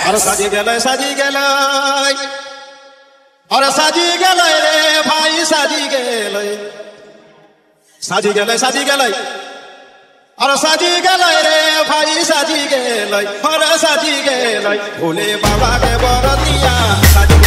अरे साजी गेलै अरे साजी गेलै रे भाई साजी गेलै अरे साजी गेलै रे भाई साजी गेलै अरे साजी गेलै भोले बाबा के बरतिया साजी